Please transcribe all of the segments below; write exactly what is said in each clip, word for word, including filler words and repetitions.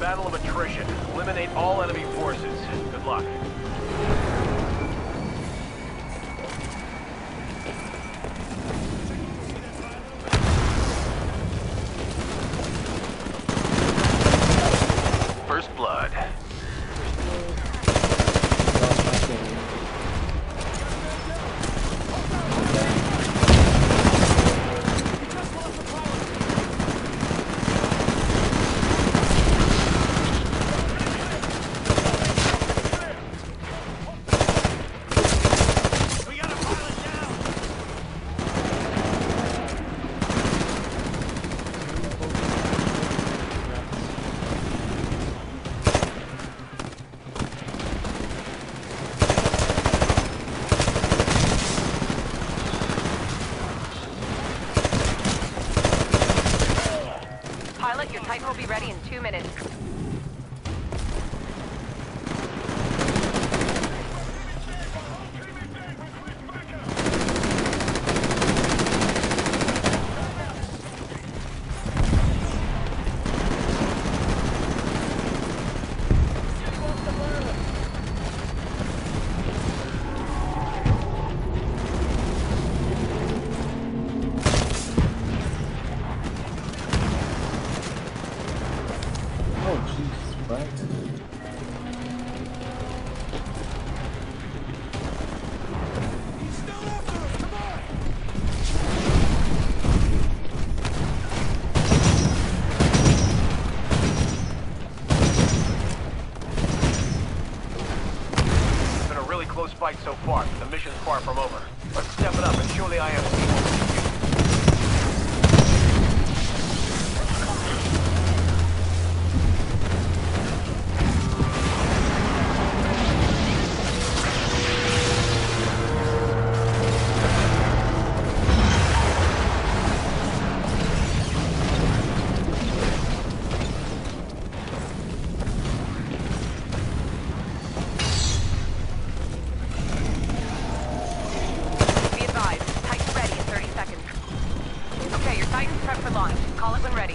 battle of attrition. Eliminate all enemy forces. Good luck. First blood. Pilot, your Titan will be ready in two minutes. Close fight so far, but the mission's far from over. Let's step it up and show the I M C. Call it when ready.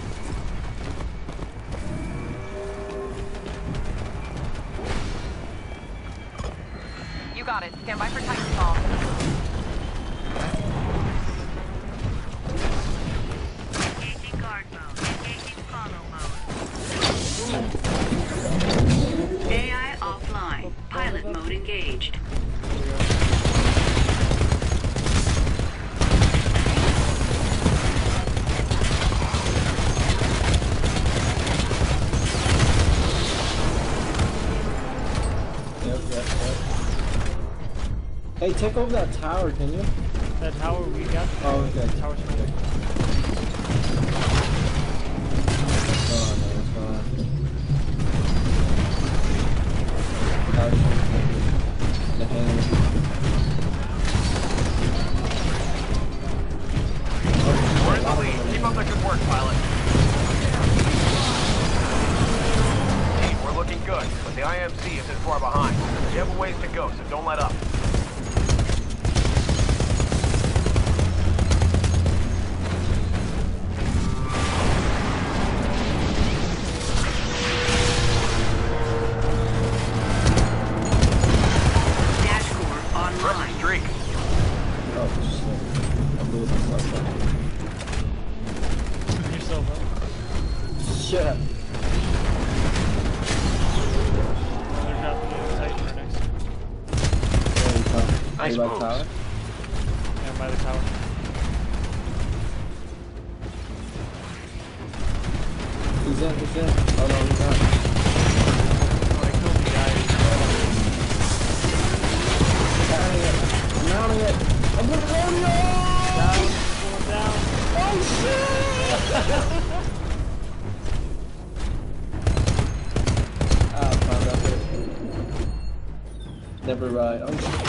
You got it. Stand by for Titanfall. Engaging guard mode. Engaging follow mode. A I offline. Pilot mode engaged. Hey, take over that tower, can you? That tower we got. Oh, okay. The tower's right there. Oh, no, it's fine. The hand. We're in the lead. Keep up the good work, pilot. Team, we're looking good, but the I M C isn't far behind. You have a ways to go, so don't let up. Shut up. There's nothing in sight for next. Nice by moves. tower? Yeah, by the tower. He's in, he's in. Oh no, he's not. Oh, I killed the guy. Mounting it. Mounting it. I'm gonna roll you! Down, going down. Oh shit! Ah, found out there. Never ride. Oh shit.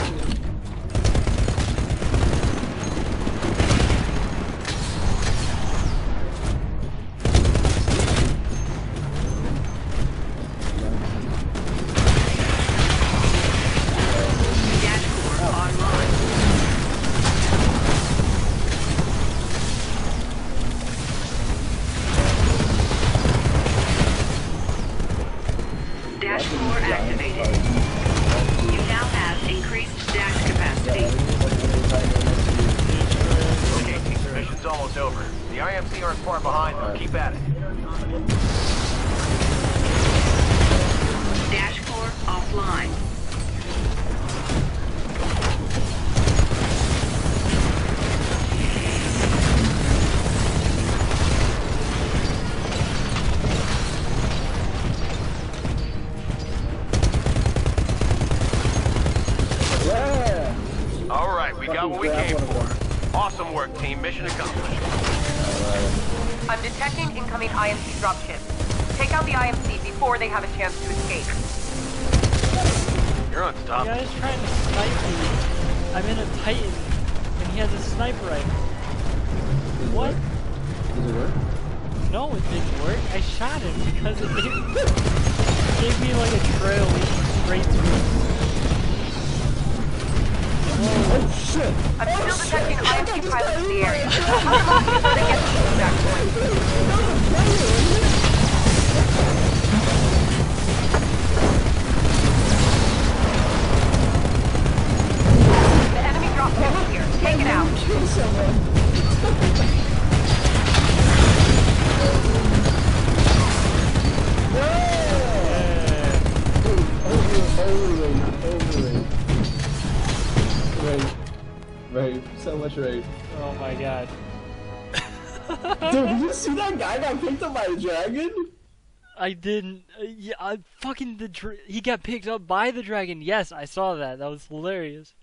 activated. You now have increased dash capacity. Okay, team, mission's almost over. The I M C aren't far behind, so keep at it. Dash core offline. Yeah! All right, we got what we came for. Awesome work, team. Mission accomplished. I'm detecting incoming I M C dropships. Take out the I M C before they have a chance to escape. You're The unstoppable. guy's trying to snipe me. I'm in a Titan, and he has a sniper rifle. What? Does it work? No, it didn't work. I shot him because it didn't. It gave me like a trail leading straight through. Oh shit! I'm still detecting I M C pilots in the area. Cover them before they get to the feedback point. The enemy dropship is here. Take it out. Kill someone! Overrated, overrated. Rape. Rape. So much rape. Oh my god. Dude, did you see that guy got picked up by a dragon? I didn't. Uh, yeah, I fucking the. Dra he got picked up by the dragon. Yes, I saw that. That was hilarious.